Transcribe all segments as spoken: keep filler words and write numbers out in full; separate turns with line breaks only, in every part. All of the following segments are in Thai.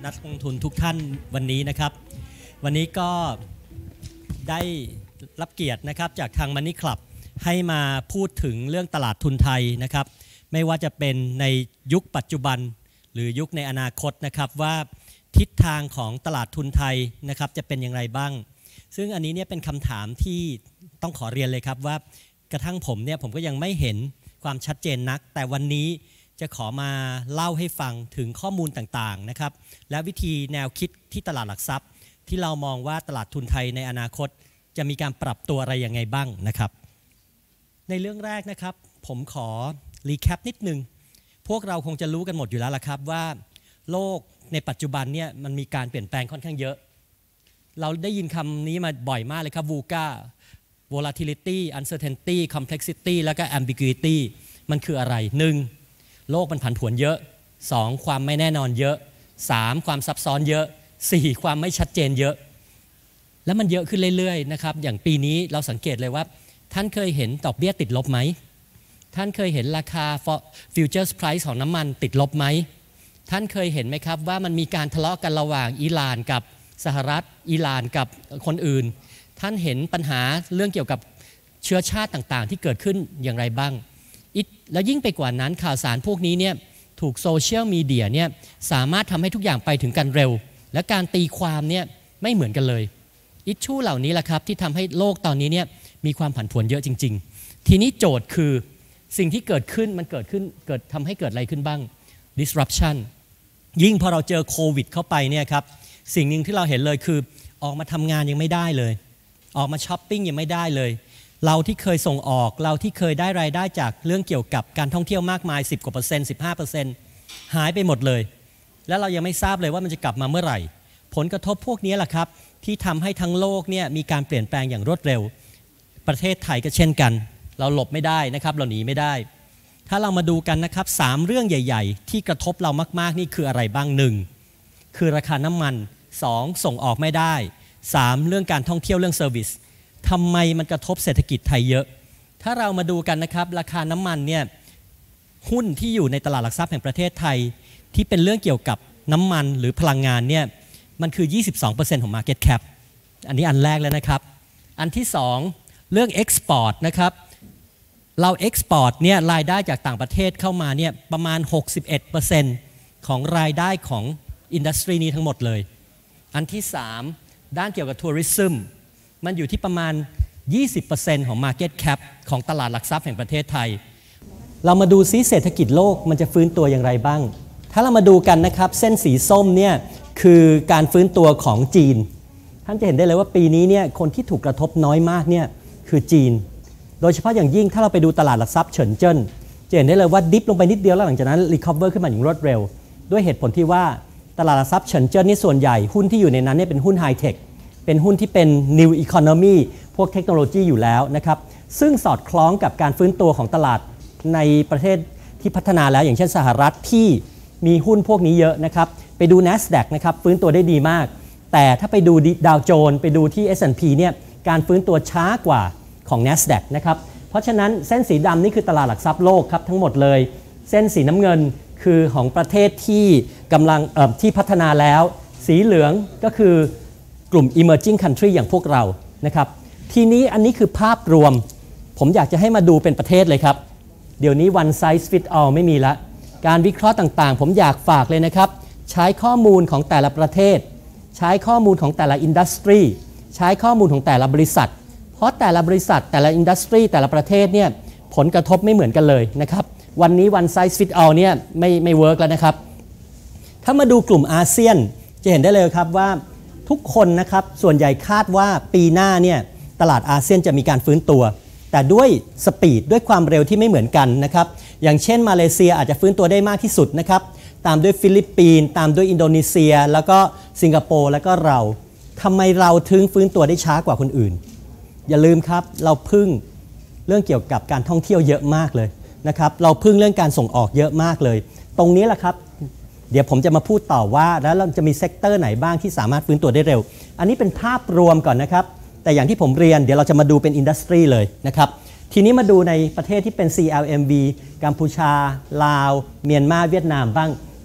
นักลงทุนทุกท่านวันนี้นะครับวันนี้ก็ได้รับเกียรตินะครับจากทาง Money Club ให้มาพูดถึงเรื่องตลาดทุนไทยนะครับไม่ว่าจะเป็นในยุคปัจจุบันหรือยุคในอนาคตนะครับว่าทิศทางของตลาดทุนไทยนะครับจะเป็นอย่างไรบ้างซึ่งอันนี้เนี่ยเป็นคำถามที่ต้องขอเรียนเลยครับว่ากระทั่งผมเนี่ยผมก็ยังไม่เห็นความชัดเจนนักแต่วันนี้จะขอมาเล่าให้ฟังถึงข้อมูลต่างๆนะครับและวิธีแนวคิดที่ตลาดหลักทรัพย์ที่เรามองว่าตลาดทุนไทยในอนาคตจะมีการปรับตัวอะไรยังไงบ้างนะครับในเรื่องแรกนะครับผมขอรีแคปนิดนึงพวกเราคงจะรู้กันหมดอยู่แล้วล่ะครับว่าโลกในปัจจุบันเนี่ยมันมีการเปลี่ยนแปลงค่อนข้างเยอะเราได้ยินคำนี้มาบ่อยมากเลยครับ วู จี เอ volatility uncertainty complexity แล้วก็ ambiguity มันคืออะไรหนึ่งโลกมันผันผวนเยอะสองความไม่แน่นอนเยอะสามความซับซ้อนเยอะสี่ความไม่ชัดเจนเยอะแล้วมันเยอะขึ้นเรื่อยๆนะครับอย่างปีนี้เราสังเกตเลยว่าท่านเคยเห็นดอกเบี้ยติดลบไหมท่านเคยเห็นราคา futures price ของน้ำมันติดลบไหมท่านเคยเห็นไหมครับว่ามันมีการทะเลาะกันระหว่างอิหร่านกับสหรัฐอิหร่านกับคนอื่นท่านเห็นปัญหาเรื่องเกี่ยวกับเชื้อชาติต่างๆที่เกิดขึ้นอย่างไรบ้างแล้วยิ่งไปกว่านั้นข่าวสารพวกนี้เนี่ยถูกโซเชียลมีเดียเนี่ยสามารถทำให้ทุกอย่างไปถึงกันเร็วและการตีความเนี่ยไม่เหมือนกันเลยอิชชูเหล่านี้แหละครับที่ทำให้โลกตอนนี้เนี่ยมีความผันผวนเยอะจริงๆทีนี้โจทย์คือสิ่งที่เกิดขึ้นมันเกิดขึ้นเกิดทำให้เกิดอะไรขึ้นบ้าง disruption ยิ่งพอเราเจอโควิดเข้าไปเนี่ยครับสิ่งหนึ่งที่เราเห็นเลยคือออกมาทำงานยังไม่ได้เลยออกมาช้อปปิ้งยังไม่ได้เลยเราที่เคยส่งออกเราที่เคยได้รายได้จากเรื่องเกี่ยวกับการท่องเที่ยวมากมายสิบกว่าเปอร์เซ็นต์ สิบห้าเปอร์เซ็นต์ หายไปหมดเลยแล้วเรายังไม่ทราบเลยว่ามันจะกลับมาเมื่อไหร่ผลกระทบพวกนี้แหละครับที่ทำให้ทั้งโลกเนี่ยมีการเปลี่ยนแปลงอย่างรวดเร็วประเทศไทยก็เช่นกันเราหลบไม่ได้นะครับเราหนีไม่ได้ถ้าเรามาดูกันนะครับสามเรื่องใหญ่ๆที่กระทบเรามากๆนี่คืออะไรบ้างหนึ่งคือราคาน้ำมันสองส่งออกไม่ได้สามเรื่องการท่องเที่ยวเรื่องเซอร์วิสทำไมมันกระทบเศรษฐกิจไทยเยอะถ้าเรามาดูกันนะครับราคาน้ำมันเนี่ยหุ้นที่อยู่ในตลาดหลักทรัพย์แห่งประเทศไทยที่เป็นเรื่องเกี่ยวกับน้ำมันหรือพลังงานเนี่ยมันคือ ยี่สิบสองเปอร์เซ็นต์ ของ Market Cap อันนี้อันแรกแล้วนะครับอันที่สองเรื่อง Export นะครับเรา Export เนี่ยรายได้จากต่างประเทศเข้ามาเนี่ยประมาณ หกสิบเอ็ดเปอร์เซ็นต์ ของรายได้ของอินดัสทรีนี้ทั้งหมดเลยอันที่สามด้านเกี่ยวกับทัวริซึมมันอยู่ที่ประมาณ ยี่สิบเปอร์เซ็นต์ ของ Market Cap ของตลาดหลักทรัพย์แห่งประเทศไทยเรามาดูซิเศรษฐกิจโลกมันจะฟื้นตัวอย่างไรบ้างถ้าเรามาดูกันนะครับเส้นสีส้มเนี่ยคือการฟื้นตัวของจีนท่านจะเห็นได้เลยว่าปีนี้เนี่ยคนที่ถูกกระทบน้อยมากเนี่ยคือจีนโดยเฉพาะอย่างยิ่งถ้าเราไปดูตลาดหลักทรัพย์เฉินเจิ้นจะเห็นได้เลยว่าดิฟลงไปนิดเดียวแล้วหลังจากนั้นรีคัฟเวอร์ขึ้นมาอย่างรวดเร็วด้วยเหตุผลที่ว่าตลาดหลักทรัพย์เฉินเจิ้นนี่ส่วนใหญ่หุ้นที่อยู่ในนั้นเนี่ยเป็นหุ้นไฮเทคเป็นหุ้นที่เป็น New Economy พวกเทคโนโลยีอยู่แล้วนะครับซึ่งสอดคล้องกับการฟื้นตัวของตลาดในประเทศที่พัฒนาแล้วอย่างเช่นสหรัฐที่มีหุ้นพวกนี้เยอะนะครับไปดู NASDAQ นะครับฟื้นตัวได้ดีมากแต่ถ้าไปดูดาวโจนส์ไปดูที่ เอส แอนด์ พี เนี่ยการฟื้นตัวช้ากว่าของ NASDAQ นะครับเพราะฉะนั้นเส้นสีดำนี่คือตลาดหลักทรัพย์โลกครับทั้งหมดเลยเส้นสีน้ำเงินคือของประเทศที่กำลังที่พัฒนาแล้วสีเหลืองก็คือกลุ่ม emerging country อย่างพวกเรานะครับทีนี้อันนี้คือภาพรวมผมอยากจะให้มาดูเป็นประเทศเลยครับเดี๋ยวนี้ one size fit all ไม่มีละการวิเคราะห์ต่างๆผมอยากฝากเลยนะครับใช้ข้อมูลของแต่ละประเทศใช้ข้อมูลของแต่ละอินดัสทรีใช้ข้อมูลของแต่ละบริษัทเพราะแต่ละบริษัทแต่ละอินดัสทรีแต่ละประเทศเนี่ยผลกระทบไม่เหมือนกันเลยนะครับวันนี้ one size fit all เนี่ยไม่ไม่เวิร์กแล้วนะครับถ้ามาดูกลุ่มอาเซียนจะเห็นได้เลยครับว่าทุกคนนะครับส่วนใหญ่คาดว่าปีหน้าเนี่ยตลาดอาเซียนจะมีการฟื้นตัวแต่ด้วยสปีดด้วยความเร็วที่ไม่เหมือนกันนะครับอย่างเช่นมาเลเซียอาจจะฟื้นตัวได้มากที่สุดนะครับตามด้วยฟิลิปปินส์ตามด้วยอินโดนีเซียแล้วก็สิงคโปร์แล้วก็เราทำไมเราถึงฟื้นตัวได้ช้ากว่าคนอื่นอย่าลืมครับเราพึ่งเรื่องเกี่ยวกับการท่องเที่ยวเยอะมากเลยนะครับเราพึ่งเรื่องการส่งออกเยอะมากเลยตรงนี้แหละครับเดี๋ยวผมจะมาพูดต่อว่าแล้วเราจะมีเซกเตอร์ไหนบ้างที่สามารถฟื้นตัวได้เร็วอันนี้เป็นภาพรวมก่อนนะครับแต่อย่างที่ผมเรียนเดี๋ยวเราจะมาดูเป็นอินดัสทรีเลยนะครับทีนี้มาดูในประเทศที่เป็น ซี แอล เอ็ม วี กัมพูชาลาวเมียนมาเวียดนามบ้าง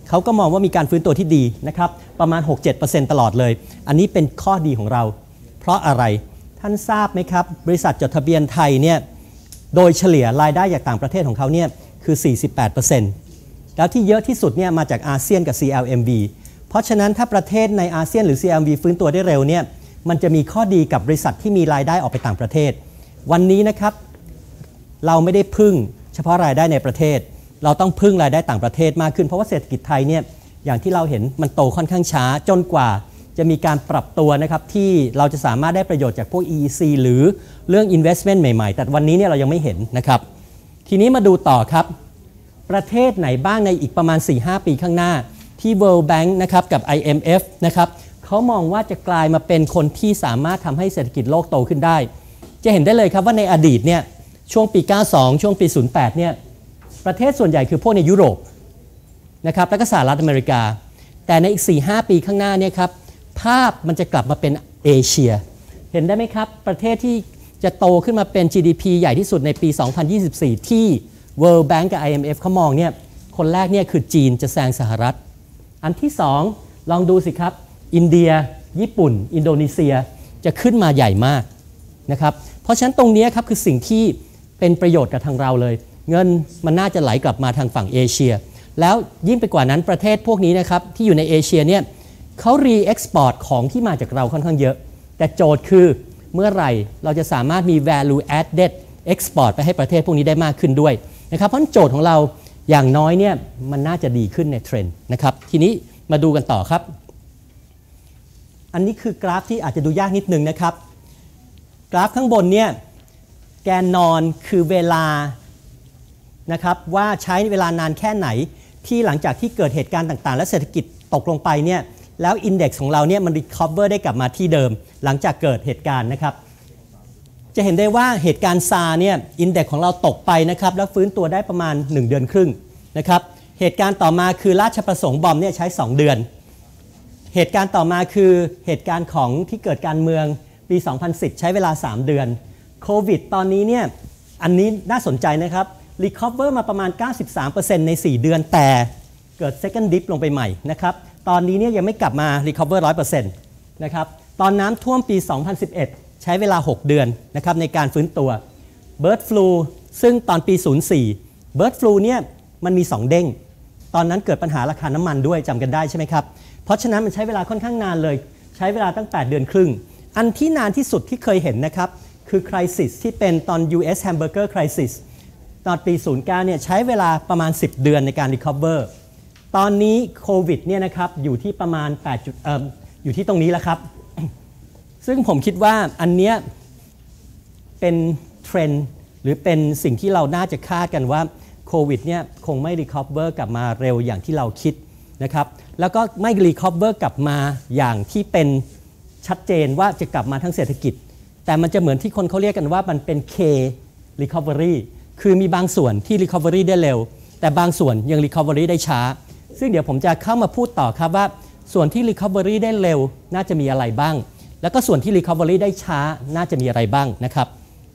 เขาก็มองว่ามีการฟื้นตัวที่ดีนะครับประมาณ หกถึงเจ็ดเปอร์เซ็นต์ ตลอดเลยอันนี้เป็นข้อดีของเราเพราะอะไรท่านทราบไหมครับบริษัทจดทะเบียนไทยเนี่ยโดยเฉลี่ยรายได้จากต่างประเทศของเขาเนี่ยคือ สี่สิบแปดเปอร์เซ็นต์ แล้วที่เยอะที่สุดเนี่ยมาจากอาเซียนกับ ซี แอล เอ็ม วี เพราะฉะนั้นถ้าประเทศในอาเซียนหรือ ซี แอล เอ็ม วี ฟื้นตัวได้เร็วเนี่ยมันจะมีข้อดีกับบริษัทที่มีรายได้ออกไปต่างประเทศวันนี้นะครับเราไม่ได้พึ่งเฉพาะรายได้ในประเทศเราต้องพึ่งรายได้ต่างประเทศมากขึ้นเพราะว่าเศรษฐกิจไทยเนี่ยอย่างที่เราเห็นมันโตค่อนข้างช้าจนกว่าจะมีการปรับตัวนะครับที่เราจะสามารถได้ประโยชน์จากพวก อี อี ซี หรือเรื่อง investment ใหม่ๆแต่วันนี้เนี่ยเรายังไม่เห็นนะครับทีนี้มาดูต่อครับประเทศไหนบ้างในอีกประมาณ สี่ถึงห้า ปีข้างหน้าที่ World Bank นะครับกับ ไอ เอ็ม เอฟ นะครับเขามองว่าจะกลายมาเป็นคนที่สามารถทำให้เศรษฐกิจโลกโตขึ้นได้จะเห็นได้เลยครับว่าในอดีตเนี่ยช่วงปี เก้าสิบสอง ช่วงปี ศูนย์แปด เนี่ยประเทศส่วนใหญ่คือพวกในยุโรปนะครับแล้วก็สหรัฐอเมริกาแต่ในอีก สี่ถึงห้า ปีข้างหน้าเนี่ยครับภาพมันจะกลับมาเป็นเอเชียเห็นได้ไหมครับประเทศที่จะโตขึ้นมาเป็น จี ดี พี ใหญ่ที่สุดในปี สองพันยี่สิบสี่ ที่ World Bank กับ ไอ เอ็ม เอฟ เขามองเนี่ยคนแรกเนี่ยคือจีนจะแซงสหรัฐอันที่สองลองดูสิครับอินเดียญี่ปุ่นอินโดนีเซียจะขึ้นมาใหญ่มากนะครับเพราะฉะนั้นตรงนี้ครับคือสิ่งที่เป็นประโยชน์กับทางเราเลยเงินมันน่าจะไหลกลับมาทางฝั่งเอเชียแล้วยิ่งไปกว่านั้นประเทศพวกนี้นะครับที่อยู่ในเอเชียเนี่ยเขารีเอ็กซ์พอร์ตของที่มาจากเราค่อนข้างเยอะแต่โจทย์คือเมื่อไหร่เราจะสามารถมี value added export ไปให้ประเทศพวกนี้ได้มากขึ้นด้วยนะครับเพราะโจทย์ของเราอย่างน้อยเนี่ยมันน่าจะดีขึ้นในเทรนด์นะครับทีนี้มาดูกันต่อครับอันนี้คือกราฟที่อาจจะดูยากนิดนึงนะครับกราฟข้างบนเนี่ยแกนนอนคือเวลานะครับว่าใช้เวลานานแค่ไหนที่หลังจากที่เกิดเหตุการณ์ต่างๆและเศรษฐกิจตกลงไปเนี่ยแล้วอินเด็กซ์ของเราเนี่ยมัน recover ได้กลับมาที่เดิมหลังจากเกิดเหตุการณ์นะครับจะเห็นได้ว่าเหตุการณ์ซาร์เนี่ยอินเด็กซ์ของเราตกไปนะครับแล้วฟื้นตัวได้ประมาณหนึ่งเดือนครึ่งนะครับเหตุการณ์ต่อมาคือราชประสงค์บอมเนี่ยใช้สองเดือนเหตุการณ์ต่อมาคือเหตุการณ์ของที่เกิดการเมืองปี สองพันสิบ ใช้เวลาสามเดือนโควิดตอนนี้เนี่ยอันนี้น่าสนใจนะครับ recover มาประมาณ เก้าสิบสามเปอร์เซ็นต์ ในสี่เดือนแต่เกิด second dip ลงไปใหม่นะครับตอนนี้เนี่ยยังไม่กลับมา recover หนึ่งร้อยเปอร์เซ็นต์ นะครับตอนน้ำท่วมปี สองพันสิบเอ็ด ใช้เวลาหกเดือนนะครับในการฟื้นตัว bird flu ซึ่งตอนปี ศูนย์สี่ bird flu เนี่ยมันมีสองเด้งตอนนั้นเกิดปัญหาราคาน้ำมันด้วยจำกันได้ใช่ไหมครับเพราะฉะนั้นมันใช้เวลาค่อนข้างนานเลยใช้เวลาตั้งแปดเดือนครึ่งอันที่นานที่สุดที่เคยเห็นนะครับคือ crisis ที่เป็นตอน ยู เอส Hamburger Crisis ตอนปี ศูนย์เก้า เนี่ยใช้เวลาประมาณสิบเดือนในการ recover ตอนนี้โควิดเนี่ยนะครับอยู่ที่ประมาณแปดจุดเอ่ออยู่ที่ตรงนี้แล้วครับ ซึ่งผมคิดว่าอันเนี้ยเป็นเทรนด์หรือเป็นสิ่งที่เราน่าจะคาดกันว่าโควิดเนี่ยคงไม่ recover กลับมาเร็วอย่างที่เราคิดนะครับแล้วก็ไม่ recover กลับมาอย่างที่เป็นชัดเจนว่าจะกลับมาทั้งเศรษฐกิจแต่มันจะเหมือนที่คนเขาเรียกกันว่ามันเป็น K recovery คือมีบางส่วนที่ recovery ได้เร็วแต่บางส่วนยัง recovery ได้ช้าซึ่งเดี๋ยวผมจะเข้ามาพูดต่อครับว่าส่วนที่ recovery ได้เร็วน่าจะมีอะไรบ้างแล้วก็ส่วนที่ recovery ได้ช้าน่าจะมีอะไรบ้างนะครับ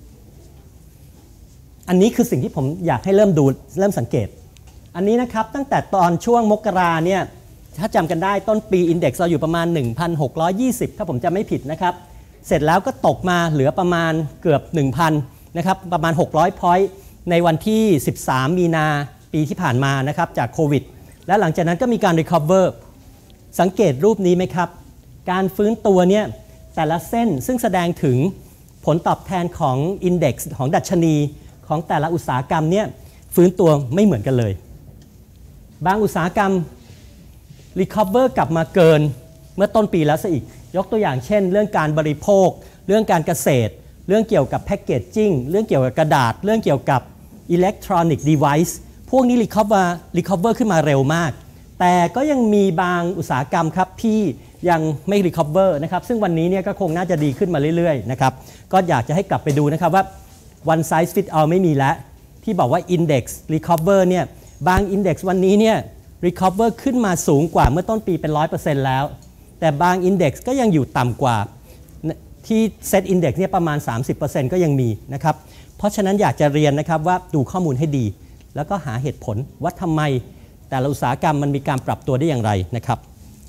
อันนี้คือสิ่งที่ผมอยากให้เริ่มดูเริ่มสังเกตอันนี้นะครับตั้งแต่ตอนช่วงมกราเนี่ยถ้าจำกันได้ต้นปีอินเด็กซ์เราอยู่ประมาณ หนึ่งพันหกร้อยยี่สิบ ถ้าผมจำไม่ผิดนะครับเสร็จแล้วก็ตกมาเหลือประมาณเกือบ หนึ่งพัน นะครับประมาณหกร้อย point ในวันที่สิบสามมีนาปีที่ผ่านมานะครับจากโควิดและหลังจากนั้นก็มีการ recover สังเกตรูปนี้ไหมครับการฟื้นตัวเนี่ยแต่ละเส้นซึ่งแสดงถึงผลตอบแทนของอินเด็กซ์ของดัชนีของแต่ละอุตสาหกรรมเนี่ยฟื้นตัวไม่เหมือนกันเลยบางอุตสาหกรรม recover กลับมาเกินเมื่อต้นปีแล้วซะอีกยกตัวอย่างเช่นเรื่องการบริโภคเรื่องการเกษตรเรื่องเกี่ยวกับแพคเกจจิ้งเรื่องเกี่ยวกับกระดาษเรื่องเกี่ยวกับอิเล็กทรอนิกส์ดีไวซ์พวกนี้ recover recover ขึ้นมาเร็วมากแต่ก็ยังมีบางอุตสาหกรรมครับที่ยังไม่ recover นะครับซึ่งวันนี้เนี่ยก็คงน่าจะดีขึ้นมาเรื่อยๆนะครับก็อยากจะให้กลับไปดูนะครับว่า one size fit all ไม่มีแล้วที่บอกว่า index recover เนี่ยบาง index วันนี้เนี่ย recover ขึ้นมาสูงกว่าเมื่อต้นปีเป็น หนึ่งร้อยเปอร์เซ็นต์ แล้วแต่บาง index ก็ยังอยู่ต่ำกว่าที่ set index เนี่ยประมาณ สามสิบเปอร์เซ็นต์ ก็ยังมีนะครับเพราะฉะนั้นอยากจะเรียนนะครับว่าดูข้อมูลให้ดีแล้วก็หาเหตุผลว่าทำไมแต่ละอุตสาหกรรมมันมีการปรับตัวได้อย่างไรนะครับ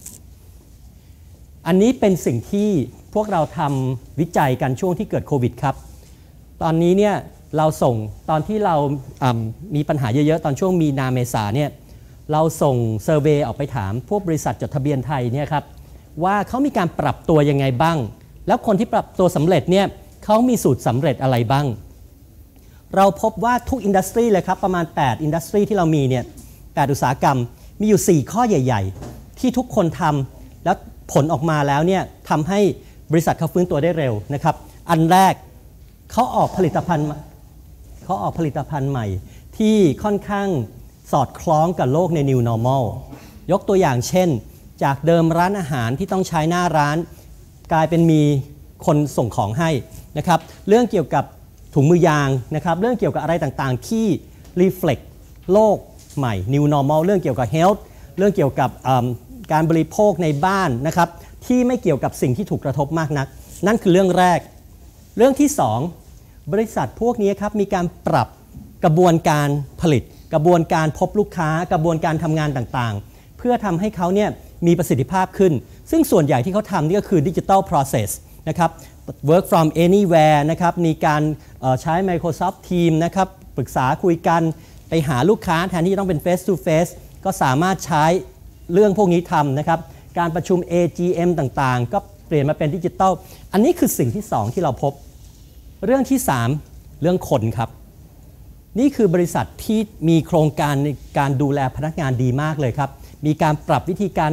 อันนี้เป็นสิ่งที่พวกเราทำวิจัยกันช่วงที่เกิดโควิดครับตอนนี้เนี่ยเราส่งตอนที่เรามีปัญหาเยอะๆตอนช่วงมีนาเมษาเนี่ยเราส่งเซอร์เวย์ออกไปถามพวกบริษัทจดทะเบียนไทยเนี่ยครับว่าเขามีการปรับตัวยังไงบ้างแล้วคนที่ปรับตัวสำเร็จเนี่ยเขามีสูตรสำเร็จอะไรบ้างเราพบว่าทุกอินดัสทรีเลยครับประมาณแปดอินดัสทรีที่เรามีเนี่ยแปดอุตสาหกรรมมีอยู่สี่ข้อใหญ่ๆที่ทุกคนทำแล้วผลออกมาแล้วเนี่ยทำให้บริษัทเขาฟื้นตัวได้เร็วนะครับอันแรกเขาออกผลิตภัณฑ์เขาออกผลิตภัณฑ์ใหม่ที่ค่อนข้างสอดคล้องกับโลกใน New Normal ยกตัวอย่างเช่นจากเดิมร้านอาหารที่ต้องใช้หน้าร้านกลายเป็นมีคนส่งของให้นะครับเรื่องเกี่ยวกับถุงมือยางนะครับเรื่องเกี่ยวกับอะไรต่างๆที่ reflect โลกใหม่ New Normal เรื่องเกี่ยวกับ health เรื่องเกี่ยวกับการบริโภคในบ้านนะครับที่ไม่เกี่ยวกับสิ่งที่ถูกกระทบมากนักนั่นคือเรื่องแรกเรื่องที่สองบริษัทพวกนี้ครับมีการปรับกระบวนการผลิตกระบวนการพบลูกค้ากระบวนการทำงานต่างๆเพื่อทำให้เขาเนี่ยมีประสิทธิภาพขึ้นซึ่งส่วนใหญ่ที่เขาทำนี่ก็คือ Digital Process นะครับ Work from anywhere นะครับมีการใช้ Microsoft Teams นะครับปรึกษาคุยกันไปหาลูกค้าแทนที่จะต้องเป็น Face to Face ก็สามารถใช้เรื่องพวกนี้ทำนะครับการประชุม เอ จี เอ็ม ต่างๆก็เปลี่ยนมาเป็นดิจิทัลอันนี้คือสิ่งที่สองที่เราพบเรื่องที่สามเรื่องคนครับนี่คือบริษัทที่มีโครงการในการดูแลพนักงานดีมากเลยครับมีการปรับวิธีการ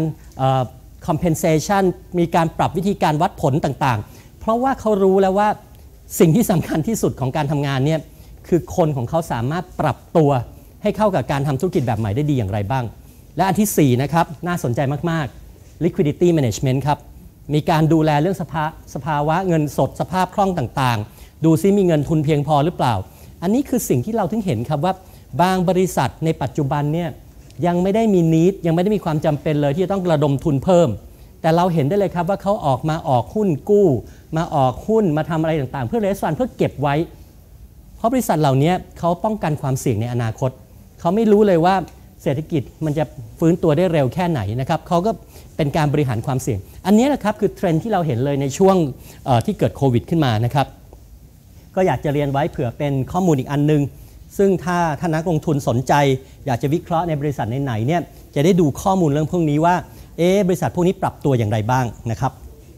compensation มีการปรับวิธีการวัดผลต่างๆเพราะว่าเขารู้แล้วว่าสิ่งที่สำคัญที่สุดของการทำงานเนี่ยคือคนของเขาสามารถปรับตัวให้เข้ากับการทำธุรกิจแบบใหม่ได้ดีอย่างไรบ้างและอันที่สี่นะครับน่าสนใจมากๆ liquidity management ครับมีการดูแลเรื่องสภาสภาวะเงินสดสภาพคล่องต่างๆดูซิมีเงินทุนเพียงพอหรือเปล่าอันนี้คือสิ่งที่เราถึงเห็นครับว่าบางบริษัทในปัจจุบันเนี่ยยังไม่ได้มีนิดยังไม่ได้มีความจำเป็นเลยที่จะต้องระดมทุนเพิ่มแต่เราเห็นได้เลยครับว่าเขาออกมาออกหุ้นกู้มาออกหุ้นมาทำอะไรต่างๆเพื่อเรสฟันเพื่อเก็บไว้เพราะบริษัทเหล่านี้เขาป้องกันความเสี่ยงในอนาคตเขาไม่รู้เลยว่าเศรษฐกิจมันจะฟื้นตัวได้เร็วแค่ไหนนะครับเขาก็เป็นการบริหารความเสี่ยงอันนี้นะครับคือเทรนด์ที่เราเห็นเลยในช่วงที่เกิดโควิดขึ้นมานะครับก็อยากจะเรียนไว้เผื่อเป็นข้อมูลอีกอันนึงซึ่งถ้าท่านนักลงทุนสนใจอยากจะวิเคราะห์ในบริษัทไหนๆเนี่ยจะได้ดูข้อมูลเรื่องพวกนี้ว่าเอ๊ะบริษัทพวกนี้ปรับตัวอย่างไรบ้างนะครับ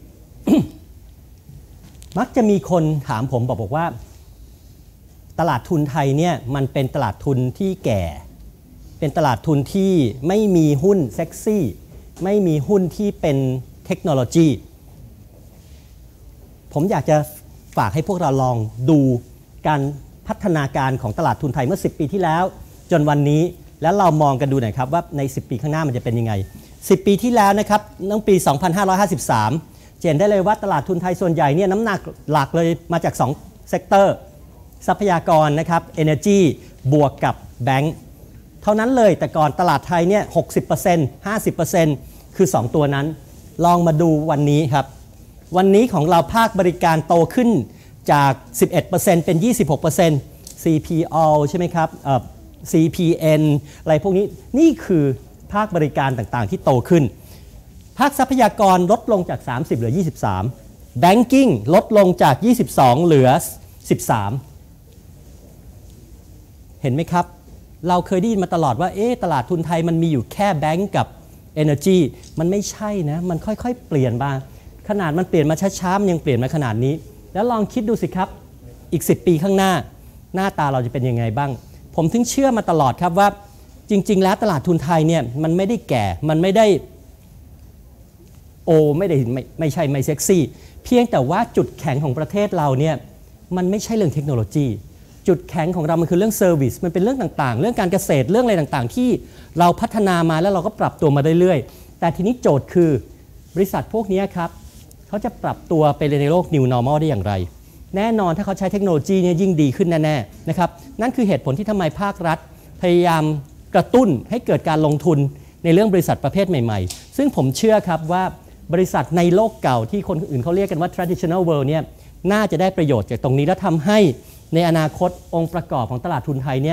มักจะมีคนถามผมบอกบอกว่าตลาดทุนไทยเนี่ยมันเป็นตลาดทุนที่แก่เป็นตลาดทุนที่ไม่มีหุ้นเซ็กซี่ไม่มีหุ้นที่เป็นเทคโนโลยีผมอยากจะฝากให้พวกเราลองดูการพัฒนาการของตลาดทุนไทยเมื่อสิบปีที่แล้วจนวันนี้แล้วเรามองกันดูหน่อยครับว่าในสิบปีข้างหน้ามันจะเป็นยังไงสิบปีที่แล้วนะครับตั้งปีสองพันห้าร้อยห้าสิบสามเห็นได้เลยว่าตลาดทุนไทยส่วนใหญ่เนี่ยน้ำหนักหลักเลยมาจากสองเซกเตอร์ทรัพยากรนะครับ Energy บวกกับแบงก์เท่านั้นเลยแต่ก่อนตลาดไทยเนี่ย หกสิบเปอร์เซ็นต์ ห้าสิบเปอร์เซ็นต์ คือสองตัวนั้นลองมาดูวันนี้ครับวันนี้ของเราภาคบริการโตขึ้นจาก สิบเอ็ดเปอร์เซ็นต์ เป็น ยี่สิบหกเปอร์เซ็นต์ ซี พี โอ ใช่ไหมครับเอ่อ ซี พี เอ็น อะไรพวกนี้นี่คือภาคบริการต่างๆที่โตขึ้นภาคทรัพยากรลดลงจากสามสิบเหลือยี่สิบสาม Banking ลดลงจากยี่สิบสองเหลือสิบสามเห็นไหมครับเราเคยได้ยินมาตลอดว่าเอ๊ะตลาดทุนไทยมันมีอยู่แค่แบงก์กับ Energy มันไม่ใช่นะมันค่อยๆเปลี่ยนมาขนาดมันเปลี่ยนมาช้าๆมันยังเปลี่ยนมาขนาดนี้แล้วลองคิดดูสิครับอีกสิบปีข้างหน้าหน้าตาเราจะเป็นยังไงบ้างผมถึงเชื่อมาตลอดครับว่าจริงๆแล้วตลาดทุนไทยเนี่ยมันไม่ได้แก่มันไม่ได้โอไม่ได้ไม่ไม่ใช่ไม่เซ็กซี่เพียงแต่ว่าจุดแข็งของประเทศเราเนี่ยมันไม่ใช่เรื่องเทคโนโลยีจุดแข็งของเรามันคือเรื่องเซอร์วิสมันเป็นเรื่องต่างๆเรื่องการเกษตรเรื่องอะไรต่างๆที่เราพัฒนามาแล้วเราก็ปรับตัวมาเรื่อยๆแต่ทีนี้โจทย์คือบริษัทพวกนี้ครับเขาจะปรับตัวไปในโลก New Normal ได้อย่างไรแน่นอนถ้าเขาใช้เทคโนโลยีเนี่ยยิ่งดีขึ้นแน่ๆนะครับนั่นคือเหตุผลที่ทำไมภาครัฐพยายามกระตุ้นให้เกิดการลงทุนในเรื่องบริษัทประเภทใหม่ๆซึ่งผมเชื่อครับว่าบริษัทในโลกเก่าที่คนอื่นเขาเรียกกันว่า traditional world เนี่ยน่าจะได้ประโยชน์จากตรงนี้และทำให้ในอนาคตองค์ประกอบของตลาดทุนไทยเนี่ยเป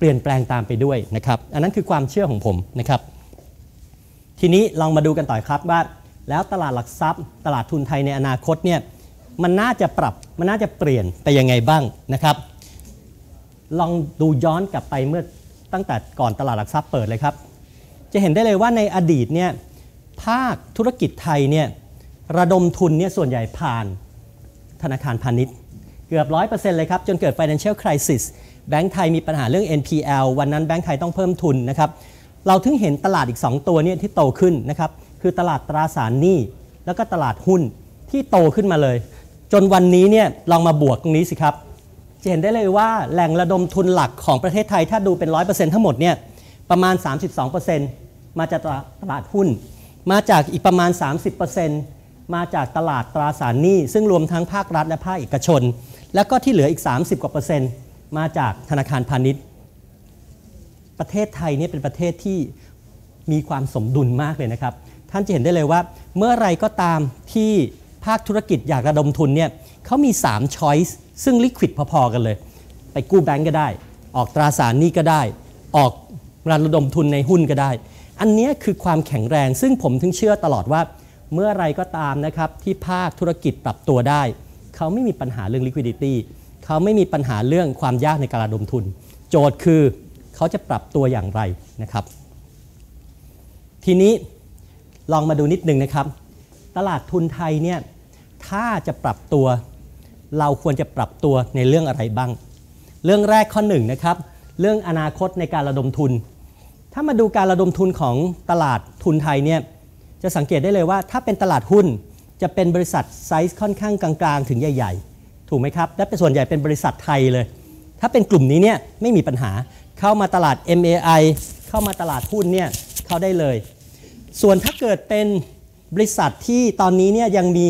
ปลี่ยนแปลงตามไปด้วยนะครับอันนั้นคือความเชื่อของผมนะครับทีนี้ลองมาดูกันต่อครับว่าแล้วตลาดหลักทรัพย์ตลาดทุนไทยในอนาคตเนี่ยมันน่าจะปรับมันน่าจะเปลี่ยนไปยังไงบ้างนะครับลองดูย้อนกลับไปเมื่อตั้งแต่ก่อนตลาดหลักทรัพย์เปิดเลยครับจะเห็นได้เลยว่าในอดีตเนี่ยภาคธุรกิจไทยเนี่ยระดมทุนเนี่ยส่วนใหญ่ผ่านธนาคารพาณิชย์เกือบ ร้อยเปอร์เซ็นต์ เลยครับจนเกิด Financial Crisis แบงก์ไทยมีปัญหาเรื่อง เอ็น พี แอล วันนั้นแบงก์ไทยต้องเพิ่มทุนนะครับเราถึงเห็นตลาดอีกสองตัวเนี่ยที่โตขึ้นนะครับคือตลาดตราสารหนี้แล้วก็ตลาดหุ้นที่โตขึ้นมาเลยจนวันนี้เนี่ยลองมาบวกตรงนี้สิครับจะเห็นได้เลยว่าแหล่งระดมทุนหลักของประเทศไทยถ้าดูเป็น ร้อยเปอร์เซ็นต์ ทั้งหมดเนี่ยประมาณ สามสิบสองเปอร์เซ็นต์ มาจากตลาดหุ้นมาจากอีกประมาณ สามสิบเปอร์เซ็นต์ มาจากตลาดตราสารหนี้ซึ่งรวมทั้งภาครัฐและภาคเอกชนแล้วก็ที่เหลืออีกสามสิบกว่าเปอร์เซ็นต์มาจากธนาคารพาณิชย์ประเทศไทยนี่เป็นประเทศที่มีความสมดุลมากเลยนะครับท่านจะเห็นได้เลยว่าเมื่อไรก็ตามที่ภาคธุรกิจอยากระดมทุนเนี่ยเขามีสาม choice ซึ่ง liquid พอๆกันเลยไปกู้แบงก์ก็ได้ออกตราสารหนี้ก็ได้ออกระดมทุนในหุ้นก็ได้อันนี้คือความแข็งแรงซึ่งผมถึงเชื่อตลอดว่าเมื่อไรก็ตามนะครับที่ภาคธุรกิจปรับตัวได้เขาไม่มีปัญหาเรื่อง liquidity เขาไม่มีปัญหาเรื่องความยากในการระดมทุนโจทย์คือเขาจะปรับตัวอย่างไรนะครับทีนี้ลองมาดูนิดนึงนะครับตลาดทุนไทยเนี่ยถ้าจะปรับตัวเราควรจะปรับตัวในเรื่องอะไรบ้างเรื่องแรกข้อหนึ่งนะครับเรื่องอนาคตในการระดมทุนถ้ามาดูการระดมทุนของตลาดทุนไทยเนี่ยจะสังเกตได้เลยว่าถ้าเป็นตลาดหุ้นจะเป็นบริษัทไซส์ค่อนข้างกลางๆถึงใหญ่ๆถูกไหมครับและเป็นส่วนใหญ่เป็นบริษัทไทยเลยถ้าเป็นกลุ่มนี้เนี่ยไม่มีปัญหาเข้ามาตลาด เอ็ม เอ ไอ เข้ามาตลาดหุ้นเนี่ยเข้าได้เลยส่วนถ้าเกิดเป็นบริษัทที่ตอนนี้เนี่ยยังมี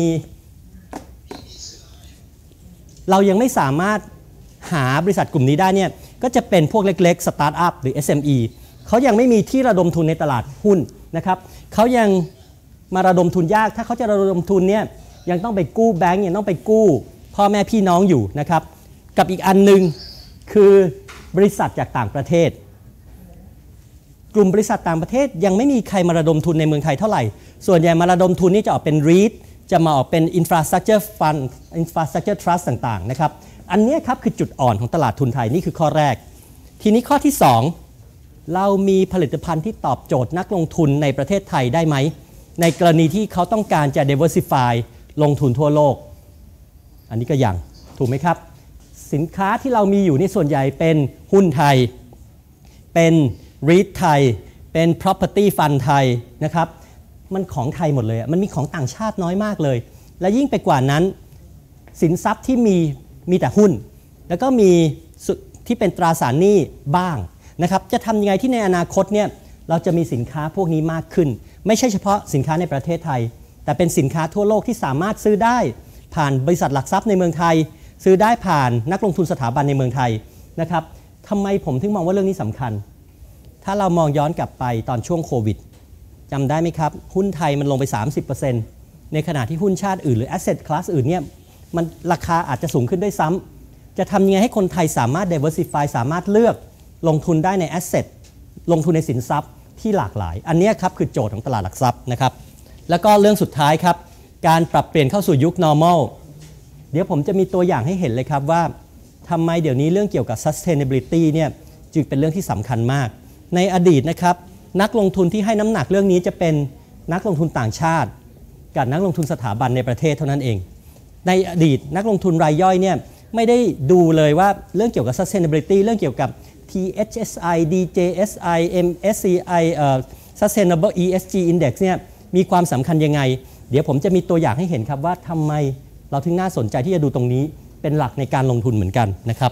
เรายังไม่สามารถหาบริษัทกลุ่มนี้ได้เนี่ยก็จะเป็นพวกเล็กๆสตาร์ทอัพหรือ เอส เอ็ม อี เขายังไม่มีที่ระดมทุนในตลาดหุ้นนะครับเขายังมาระดมทุนยากถ้าเขาจะระดมทุนเนี่ยยังต้องไปกู้แบงก์ยังต้องไปกู้พ่อแม่พี่น้องอยู่นะครับกับอีกอันนึงคือบริษัทจากต่างประเทศกลุ่มบริษัทต่างประเทศยังไม่มีใครมาระดมทุนในเมืองไทยเท่าไหร่ส่วนใหญ่มาระดมทุนนี่จะออกเป็น รีท จะมาออกเป็น Infrastructure Fund Infrastructure Trust ต่างๆนะครับอันนี้ครับคือจุดอ่อนของตลาดทุนไทยนี่คือข้อแรกทีนี้ข้อที่สองเรามีผลิตภัณฑ์ที่ตอบโจทย์นักลงทุนในประเทศไทยได้ไหมในกรณีที่เขาต้องการจะ diversify ลงทุนทั่วโลกอันนี้ก็ยังถูกไหมครับสินค้าที่เรามีอยู่นี่ส่วนใหญ่เป็นหุ้นไทยเป็น รีท ไทยเป็น property fund ไทยนะครับมันของไทยหมดเลยมันมีของต่างชาติน้อยมากเลยและยิ่งไปกว่านั้นสินทรัพย์ที่มีมีแต่หุ้นแล้วก็มีที่เป็นตราสารหนี้บ้างนะครับจะทำยังไงที่ในอนาคตเนี่ยเราจะมีสินค้าพวกนี้มากขึ้นไม่ใช่เฉพาะสินค้าในประเทศไทยแต่เป็นสินค้าทั่วโลกที่สามารถซื้อได้ผ่านบริษัทหลักทรัพย์ในเมืองไทยซื้อได้ผ่านนักลงทุนสถาบันในเมืองไทยนะครับทำไมผมถึงมองว่าเรื่องนี้สำคัญถ้าเรามองย้อนกลับไปตอนช่วงโควิดจำได้ไหมครับหุ้นไทยมันลงไป สามสิบเปอร์เซ็นต์ ในขณะที่หุ้นชาติอื่นหรือ asset class อื่นเนี่ยมันราคาอาจจะสูงขึ้นด้วยซ้ำจะทำยังไงให้คนไทยสามารถ diversify สามารถเลือกลงทุนได้ใน asset ลงทุนในสินทรัพย์ที่หลากหลายอันนี้ครับคือโจทย์ของตลาดหลักทรัพย์นะครับแล้วก็เรื่องสุดท้ายครับการปรับเปลี่ยนเข้าสู่ยุค normal เดี๋ยวผมจะมีตัวอย่างให้เห็นเลยครับว่าทำไมเดี๋ยวนี้เรื่องเกี่ยวกับ sustainability เนี่ยจึงเป็นเรื่องที่สำคัญมากในอดีตนะครับนักลงทุนที่ให้น้ำหนักเรื่องนี้จะเป็นนักลงทุนต่างชาติกับนักลงทุนสถาบันในประเทศเท่านั้นเองในอดีตนักลงทุนรายย่อยเนี่ยไม่ได้ดูเลยว่าเรื่องเกี่ยวกับ sustainability เรื่องเกี่ยวกับ ที เอช เอส ไอ ดี เจ เอส ไอ เอ็ม เอส ซี ไอ เอ่อ Sustainable อี เอส จี Index เนี่ยมีความสำคัญยังไงเดี๋ยวผมจะมีตัวอย่างให้เห็นครับว่าทำไมเราถึงน่าสนใจที่จะดูตรงนี้เป็นหลักในการลงทุนเหมือนกันนะครับ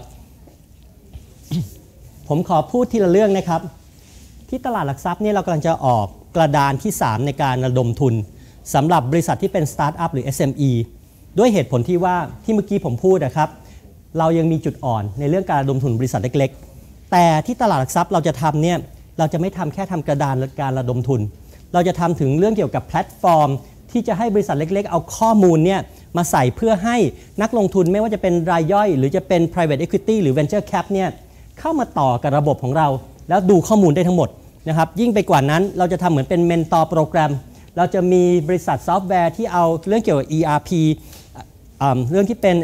ผมขอพูดทีละเรื่องนะครับที่ตลาดหลักทรัพย์เนี่ยเรากำลังจะออกกระดานที่สามในการระดมทุนสำหรับบริษัทที่เป็นสตาร์ทอัพหรือ เอส เอ็ม อี ด้วยเหตุผลที่ว่าที่เมื่อกี้ผมพูดนะครับเรายังมีจุดอ่อนในเรื่องการระดมทุนบริษัทเล็กๆแต่ที่ตลาดหลักทรัพย์เราจะทำเนี่ยเราจะไม่ทำแค่ทำกระดานการระดมทุนเราจะทำถึงเรื่องเกี่ยวกับแพลตฟอร์มที่จะให้บริษัทเล็กๆเอาข้อมูลเนี่ยมาใส่เพื่อให้นักลงทุนไม่ว่าจะเป็นรายย่อยหรือจะเป็น private equity หรือ venture cap เนี่ยเข้ามาต่อกับระบบของเราแล้วดูข้อมูลได้ทั้งหมดนะครับยิ่งไปกว่านั้นเราจะทำเหมือนเป็นเมนทอร์โปรแกรมเราจะมีบริษัทซอฟต์แวร์ที่เอาเรื่องเกี่ยวกับ อี อาร์ พี เรื่องที่เป็น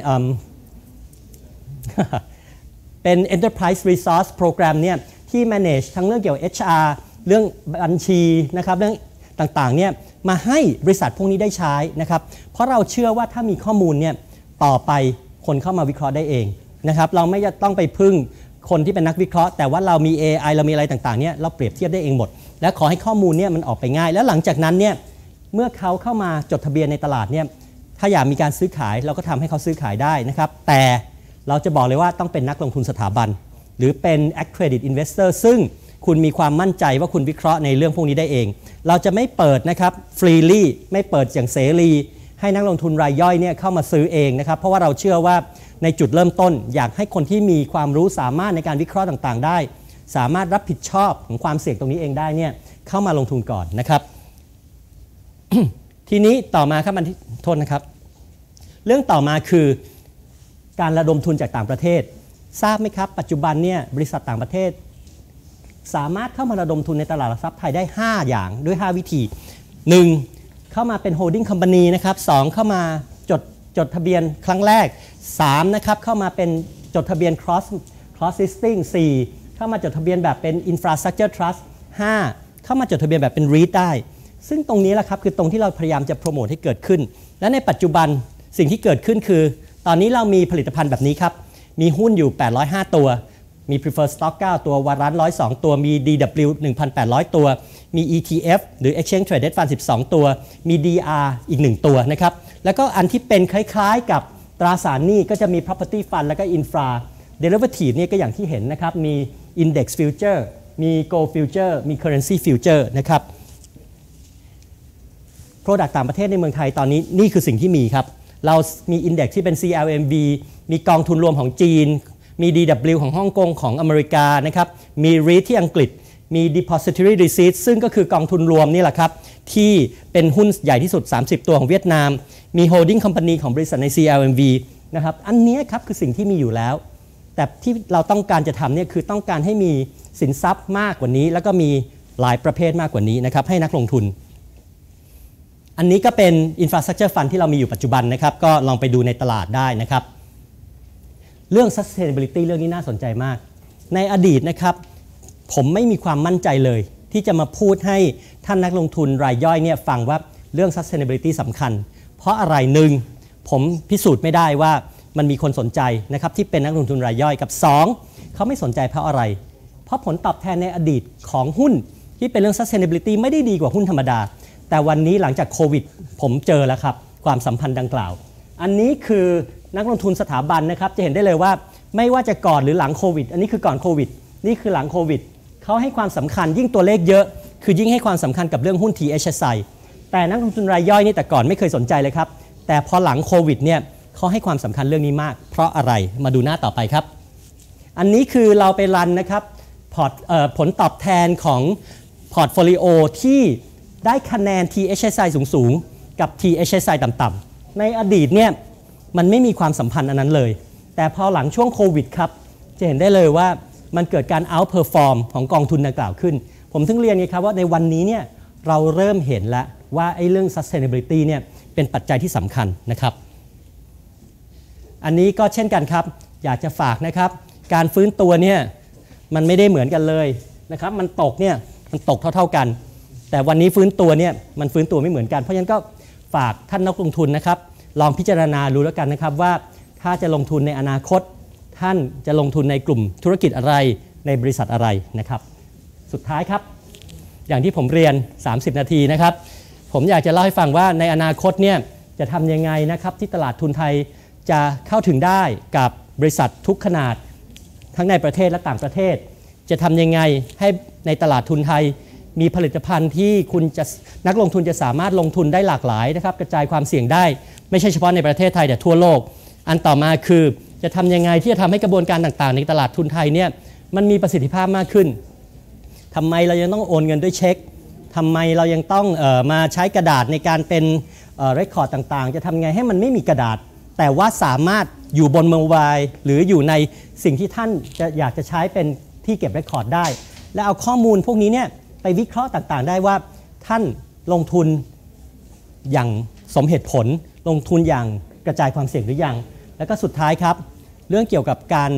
เป็น Enterprise Resource Program เนี่ยที่ manage ทั้งเรื่องเกี่ยวกับ เอช อาร์ เรื่องบัญชีนะครับเรื่องต่างๆเนี่ยมาให้บริษัทพวกนี้ได้ใช้นะครับเพราะเราเชื่อว่าถ้ามีข้อมูลเนี่ยต่อไปคนเข้ามาวิเคราะห์ได้เองนะครับเราไม่ต้องไปพึ่งคนที่เป็นนักวิเคราะห์แต่ว่าเรามี เอ ไอ เรามีอะไรต่างๆเนี่ยเราเปรียบเทียบได้เองหมดและขอให้ข้อมูลเนี่ยมันออกไปง่ายแล้วหลังจากนั้นเนี่ยเมื่อเขาเข้ามาจดทะเบียนในตลาดเนี่ยถ้าอยากมีการซื้อขายเราก็ทำให้เขาซื้อขายได้นะครับแต่เราจะบอกเลยว่าต้องเป็นนักลงทุนสถาบันหรือเป็น accredited investor ซึ่งคุณมีความมั่นใจว่าคุณวิเคราะห์ในเรื่องพวกนี้ได้เองเราจะไม่เปิดนะครับ freely ไม่เปิดอย่างเสรีให้นักลงทุนรายย่อยเนี่ยเข้ามาซื้อเองนะครับเพราะว่าเราเชื่อว่าในจุดเริ่มต้นอยากให้คนที่มีความรู้สามารถในการวิเคราะห์ต่างๆได้สามารถรับผิดชอบของความเสี่ยงตรงนี้เองได้เนี่ยเข้ามาลงทุนก่อนนะครับ ทีนี้ต่อมาครับมันโทษนะครับเรื่องต่อมาคือการระดมทุนจากต่างประเทศทราบไหมครับปัจจุบันเนี่ยบริษัทต่างประเทศสามารถเข้ามาระดมทุนในตลาดหลักทรัพย์ไทยได้ห้าอย่างด้วยห้าวิธีหนึ่งเข้ามาเป็น holding company นะครับสองเข้ามาจดจดทะเบียนครั้งแรกสามนะครับเข้ามาเป็นจดทะเบียน cross cross listing สี่เข้ามาจดทะเบียนแบบเป็น infrastructure trust ห้าเข้ามาจดทะเบียนแบบเป็น รีท ได้ซึ่งตรงนี้แหละครับคือตรงที่เราพยายามจะโปรโมทให้เกิดขึ้นและในปัจจุบันสิ่งที่เกิดขึ้นคือตอนนี้เรามีผลิตภัณฑ์แบบนี้ครับมีหุ้นอยู่แปดร้อยห้าตัวมี preferred stock เก้าตัววาระหนึ่งร้อยสองตัวมี ดี ดับเบิลยู หนึ่งพันแปดร้อยตัวมี อี ที เอฟ หรือ exchange traded fund สิบสองตัวมี ดี อาร์ อีกหนึ่งตัวนะครับแล้วก็อันที่เป็นคล้ายๆกับตราสารหนี้ก็จะมี property fund แล้วก็ infra derivative นี่ก็อย่างที่เห็นนะครับมี index future มี gold future มี currency future นะครับ product ต่างประเทศในเมืองไทยตอนนี้นี่คือสิ่งที่มีครับเรามี index ที่เป็น ซี แอล เอ็ม บี มีกองทุนรวมของจีนมี ดี ดับเบิลยู ของฮ่องกงของอเมริกานะครับมี รีท ที่อังกฤษมี depository receipt ซึ่งก็คือกองทุนรวมนี่แหละครับที่เป็นหุ้นใหญ่ที่สุดสามสิบตัวของเวียดนามมี holding company ของบริษัทใน ซี แอล เอ็ม บี นะครับอันนี้ครับคือสิ่งที่มีอยู่แล้วแต่ที่เราต้องการจะทำเนี่ยคือต้องการให้มีสินทรัพย์มากกว่านี้แล้วก็มีหลายประเภทมากกว่านี้นะครับให้นักลงทุนอันนี้ก็เป็น infrastructure fund ที่เรามีอยู่ปัจจุบันนะครับก็ลองไปดูในตลาดได้นะครับเรื่อง sustainability เรื่องนี้น่าสนใจมากในอดีตนะครับผมไม่มีความมั่นใจเลยที่จะมาพูดให้ท่านนักลงทุนรายย่อยเนี่ยฟังว่าเรื่อง sustainability สำคัญเพราะอะไรหนึ่งผมพิสูจน์ไม่ได้ว่ามันมีคนสนใจนะครับที่เป็นนักลงทุนรายย่อยกับสองเขาไม่สนใจเพราะอะไรเพราะผลตอบแทนในอดีตของหุ้นที่เป็นเรื่อง sustainability ไม่ได้ดีกว่าหุ้นธรรมดาแต่วันนี้หลังจากโควิดผมเจอแล้วครับความสัมพันธ์ดังกล่าวอันนี้คือนักลงทุนสถาบันนะครับจะเห็นได้เลยว่าไม่ว่าจะก่อนหรือหลังโควิดอันนี้คือก่อนโควิดนี่คือหลังโควิดเขาให้ความสำคัญยิ่งตัวเลขเยอะคือยิ่งให้ความสำคัญกับเรื่องหุ้น ที เอช เอส ไอ แต่นักลงทุนรายย่อยนี่แต่ก่อนไม่เคยสนใจเลยครับแต่พอหลังโควิดเนี่ยเขาให้ความสำคัญเรื่องนี้มากเพราะอะไรมาดูหน้าต่อไปครับอันนี้คือเราไปรันนะครับพอร์ตผลตอบแทนของพอร์ตโฟลิโอที่ได้คะแนน ที เอช เอส ไอ สูงๆกับ ที เอช เอส ไอ ต่ำๆในอดีตเนี่ยมันไม่มีความสัมพันธ์อันนั้นเลยแต่พอหลังช่วงโควิดครับจะเห็นได้เลยว่ามันเกิดการ outperform ของกองทุนดังกล่าวขึ้นผมถึงเรียนไงครับว่าในวันนี้เนี่ยเราเริ่มเห็นแล้วว่าไอ้เรื่อง sustainability เนี่ยเป็นปัจจัยที่สำคัญนะครับอันนี้ก็เช่นกันครับอยากจะฝากนะครับการฟื้นตัวเนี่ยมันไม่ได้เหมือนกันเลยนะครับมันตกเนี่ยมันตกเท่าๆกันแต่วันนี้ฟื้นตัวเนี่ยมันฟื้นตัวไม่เหมือนกันเพราะฉะนั้นก็ฝากท่านนักลงทุนนะครับลองพิจารณาดูแล้วกันนะครับว่าถ้าจะลงทุนในอนาคตท่านจะลงทุนในกลุ่มธุรกิจอะไรในบริษัทอะไรนะครับสุดท้ายครับอย่างที่ผมเรียนสามสิบนาทีนะครับผมอยากจะเล่าให้ฟังว่าในอนาคตเนี่ยจะทำยังไงนะครับที่ตลาดทุนไทยจะเข้าถึงได้กับบริษัททุกขนาดทั้งในประเทศและต่างประเทศจะทำยังไงให้ในตลาดทุนไทยมีผลิตภัณฑ์ที่คุณจะนักลงทุนจะสามารถลงทุนได้หลากหลายนะครับกระจายความเสี่ยงได้ไม่ใช่เฉพาะในประเทศไทยแต่ทั่วโลกอันต่อมาคือจะทำยังไงที่จะทำให้กระบวนการต่างๆในตลาดทุนไทยเนี่ยมันมีประสิทธิภาพมากขึ้นทำไมเรายังต้องโอนเงินด้วยเช็คทำไมเรายังต้องเอ่อมาใช้กระดาษในการเป็นเอ่อเรคคอร์ดต่างๆจะทำไงให้มันไม่มีกระดาษแต่ว่าสามารถอยู่บนโมบายหรืออยู่ในสิ่งที่ท่านจะอยากจะใช้เป็นที่เก็บเรคคอร์ดได้และเอาข้อมูลพวกนี้เนี่ยไปวิเคราะห์ต่างๆได้ว่าท่านลงทุนอย่างสมเหตุผลลงทุนอย่างกระจายความเสี่ยงหรือยังแล้วก็สุดท้ายครับเรื่องเกี่ยวกับการ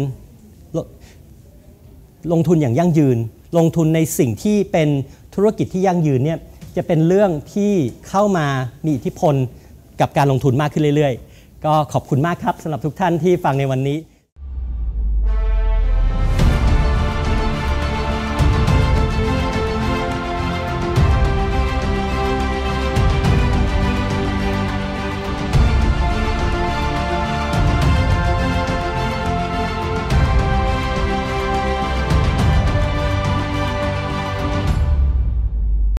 ลงทุนอย่างยั่งยืนลงทุนในสิ่งที่เป็นธุรกิจที่ยั่งยืนเนี่ยจะเป็นเรื่องที่เข้ามามีอิทธิพลกับการลงทุนมากขึ้นเรื่อยๆก็ขอบคุณมากครับสำหรับทุกท่านที่ฟังในวันนี้